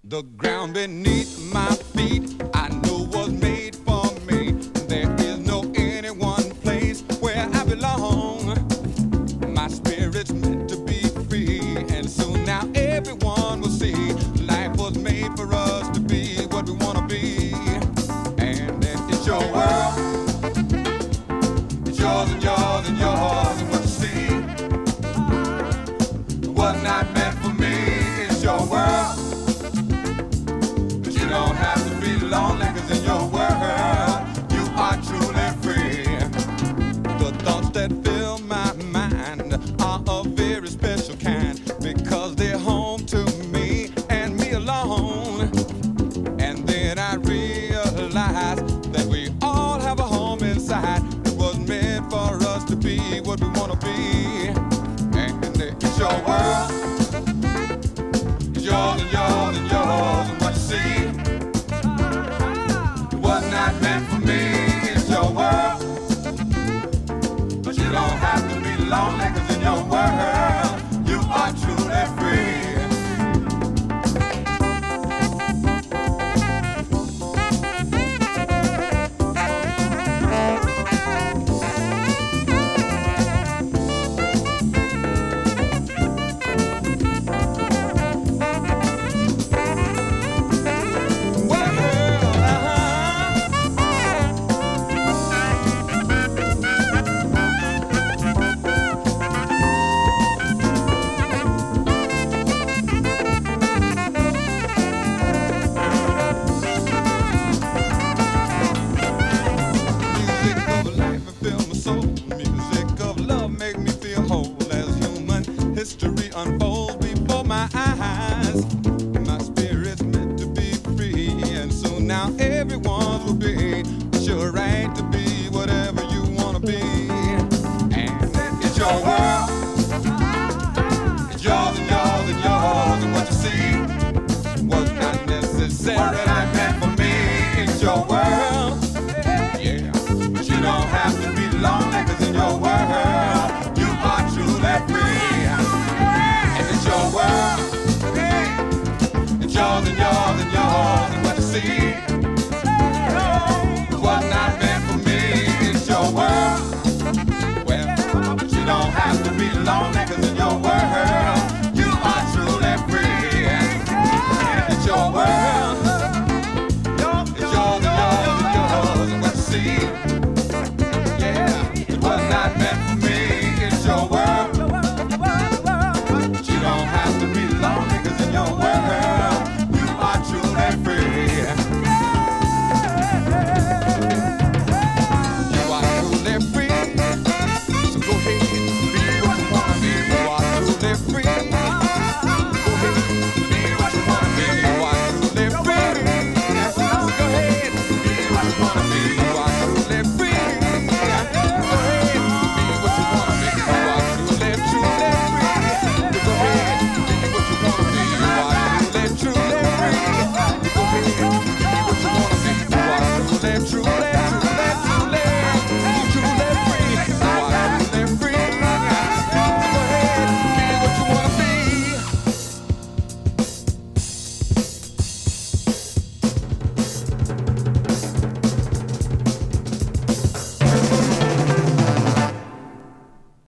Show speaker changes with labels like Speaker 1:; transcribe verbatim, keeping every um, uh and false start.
Speaker 1: The ground beneath my feet, I know was made for me. There is no any one place where I belong. My spirit's meant to be free, and soon now everyone will see life was made for us to be what we want to be. And then it's your world, it's yours and yours and yours, and what you see was not meant for me. It's your world, you don't have to be lonely, cause in your world you are truly free. The thoughts that fill my mind are a very special kind, because they're home to me and me alone. And then I realize that we all have a home inside that was meant for us to be what we want to be. And it's your world, it's yours and yours and yours, and what you see was not meant for me. It's your world, but you don't have to be lonely, cause in your world you are truly free. History unfolds before my eyes. My spirit's meant to be free, and soon now everyone will be. It's your right to be whatever you want to be. And it's your world, it's yours and yours and yours, and what you see was not necessarily meant for me. It's your world, yeah, but you don't have to be lonely, cause in your world you are truly free. It's your world, it's yours and yours and yours, and what you see was not meant for me. It's your world, well, but you don't have to be lonely, cause in your world